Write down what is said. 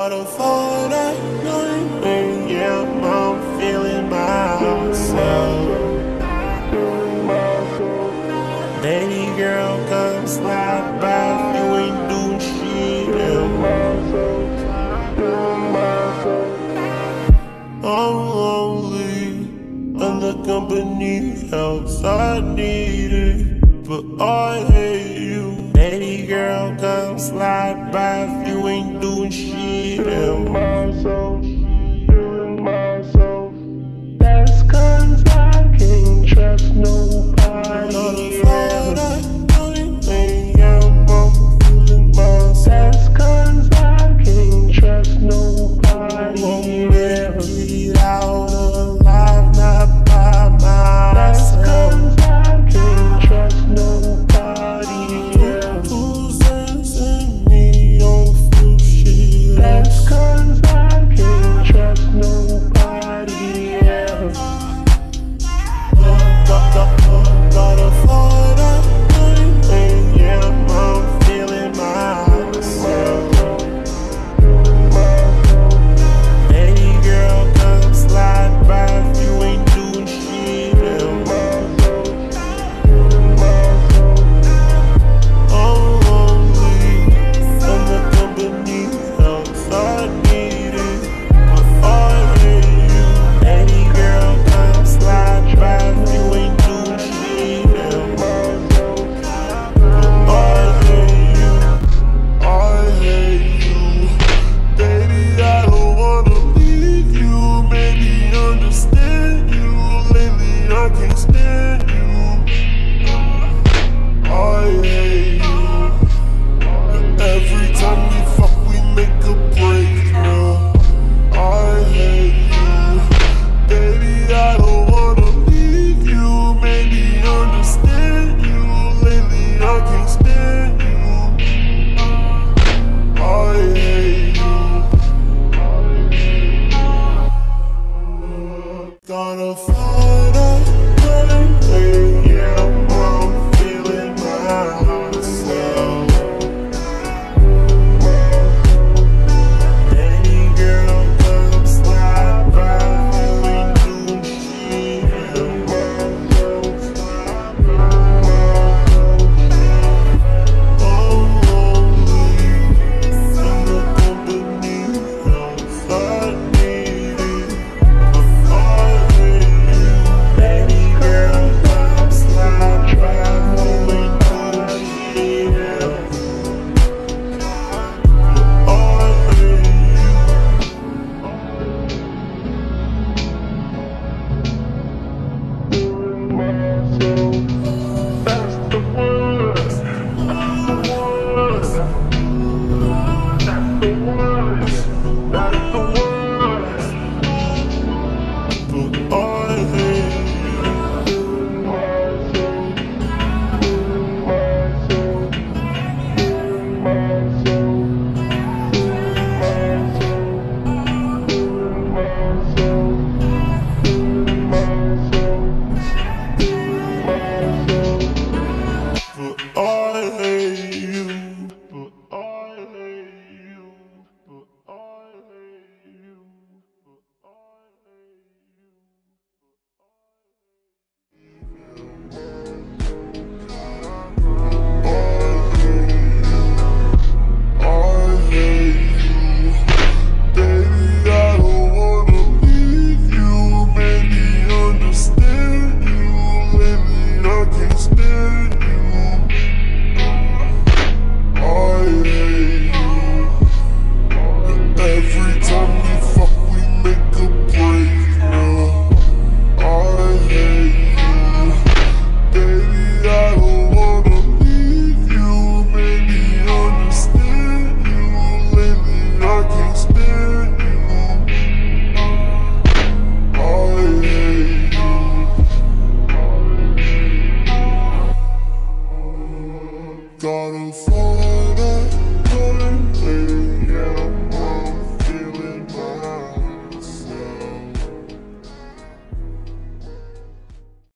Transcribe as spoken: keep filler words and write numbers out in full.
Got a phone that night, and yeah, I'm feeling myself. Baby girl, come slide by, you ain't doing shit. I'm lonely, and the company else I need it, but I hate you. Baby girl, come slide by, you ain't doing shit. Myself, doing myself. That's cause I can't trust nobody. Not a phone that night, yeah, I'm feeling myself. That's cause I can't trust nobody. Won't get out alive, not by myself. That's cause I can't trust nobody. Yeah. Who's sensing me don't feel shit? That's cause I can't trust nobody. Yeah. Got, got, got, got a phone that night, and yeah, I'm feeling myself. Baby girl, come slide by, you ain't doing shit. I'm lonely, and the company else I need it, but I hate you. Baby girl, come slide by, you ain't doing shit. But I hate you, I hate you. Baby, I don't wanna leave you, maybe understand you. Lately I can't stand you. I hate you. Every time we fuck, we make a break, girl. I hate you. Baby, I don't wanna leave you, maybe understand you. Lately I can't stand you. I hate you. Got a phone that night, yeah, I'm feeling myself. Baby girl, come slide by, you ain't doing shit. I'm lonely, and the company else I need it, but I hate you. Baby girl, come slide by, you ain't doing shit. But I hate you. Doing myself, that's the word. That's the word. That's the word. That's the word. But I hate you. Doing myself, doing myself, doing myself, doing myself, doing myself, doing myself, doing myself. But I hate you. But I hate you. But I hate you. But I I hate you. Baby, I don't wanna leave you, maybe understand you. Lately I can't stand you. I hate you. Every time we fuck, we make a break, girl. I hate you. Baby, I don't wanna leave you, maybe understand you. Lately I can't stand you. I hate you. Got a phone.